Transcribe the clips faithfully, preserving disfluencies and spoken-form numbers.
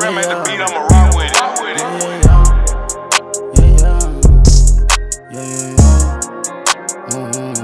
rim at the beat, I'ma rock with it. Rock with it. Yeah, yeah, yeah, yeah, yeah.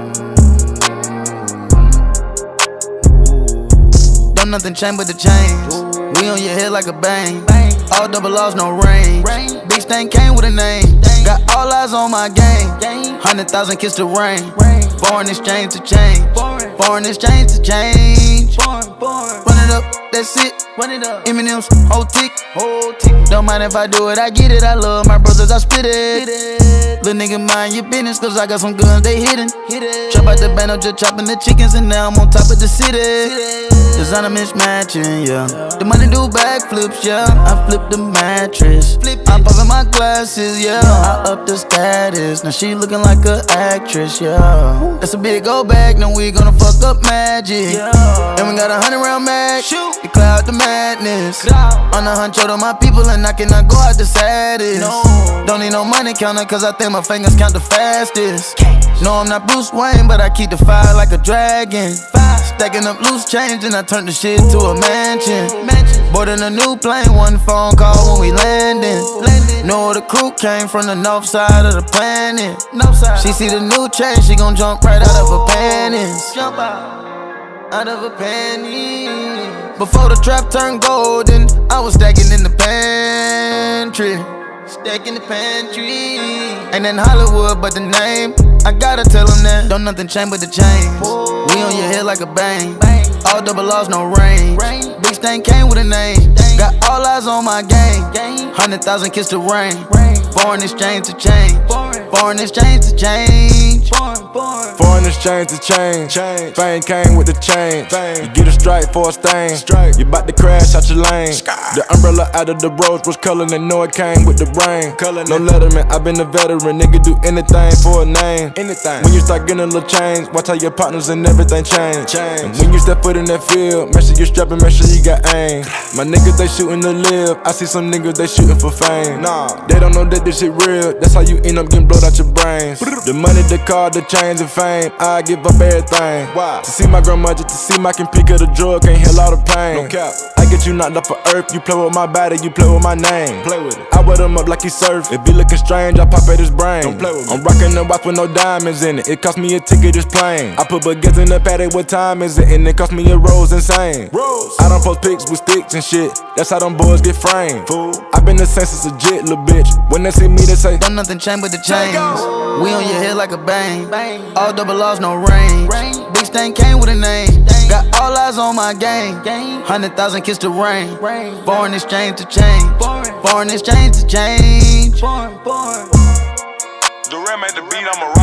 Mm-hmm. Don't nothing change but the chains. We on your head like a bang. All double R's, no range. Big stain came with a name. Got all eyes on my game. Hundred thousand kiss the rain. Foreign exchange to change. Foreign exchange to change. Run it up, that's it. Run it up. Eminem's whole tick. Don't mind if I do it, I get it. I love my brothers, I spit it. Little nigga, mind your business, cause I got some guns, they hidden. Chop out the band, I'm just chopping the chickens, and now I'm on top of the city. Designer mismatching, yeah. The money do backflips, yeah. I flip the mattress. I'm popping my glasses, yeah. I up the status. Now she looking like an actress, yeah. That's a big old bag, now we gonna fuck up magic. And we got a hundred round mag. It cloud the madness. On the hunt, to my people, and I cannot go out the saddest. Don't need no money counter, cause I think my fingers count the fastest. No, I'm not Bruce Wayne, but I keep the fire like a dragon. Stacking up loose change, and I turn the shit to a mansion. Boarding a new plane, one phone call when we landing. Know the crew came from the north side of the planet. She see the new change, she gon' jump right out of her panties. Jump out, out of her panties. Before the trap turned golden, I was stacking in the pantry. Stacking the pantry. Ain't in Hollywood, but the name, I gotta tell them that. Don't nothing change but the chains. We on your head like a bang. All double R's, no range. Big stain came with a name. Got all eyes on my game. Hundred thousand kiss the rain. Foreign exchange to change. Foreign exchange to change. Foreign exchange to change. Fame came with the change. You get a strike for a stain. You bout to crash out your lane. The umbrella out of the rose was color, and know it came with the brain. No letterman, I been a veteran. Nigga do anything for a name. When you start getting a little change, watch how your partners and everything change. And when you step foot in that field, make sure you strapping, make sure you got aim. My niggas, they shooting to live. I see some niggas, they shooting for fame. Nah, they don't know that this shit real. That's how you end up getting blowed out your brains. The money, the car, the chains and fame, I give up everything. Why? To see my grandmother, to see my can pick of the drug, can't heal all the pain. No cap. I get you knocked off of earth, you play with my body, you play with my name. Play with it. I wet him up like he surf. If he looking strange, I pop at his brain. Don't play with me. I'm rocking the watch with no diamonds in it. It cost me a ticket, it's plain. I put baguettes in the paddock, what time is it? And it cost me a rose insane. Rose. I don't post pics with sticks and shit. That's how them boys get framed. Fool. I been the same since a jit, little bitch. When they see me, they say, don't nothing change but the chains. We on your head like a bang. All double R's, no range. Big stain came with a name. Got all eyes on my game. Hundred thousand kiss the rain. Foreign exchange to change. Foreign exchange to change. The rim at the beat, I'ma rock.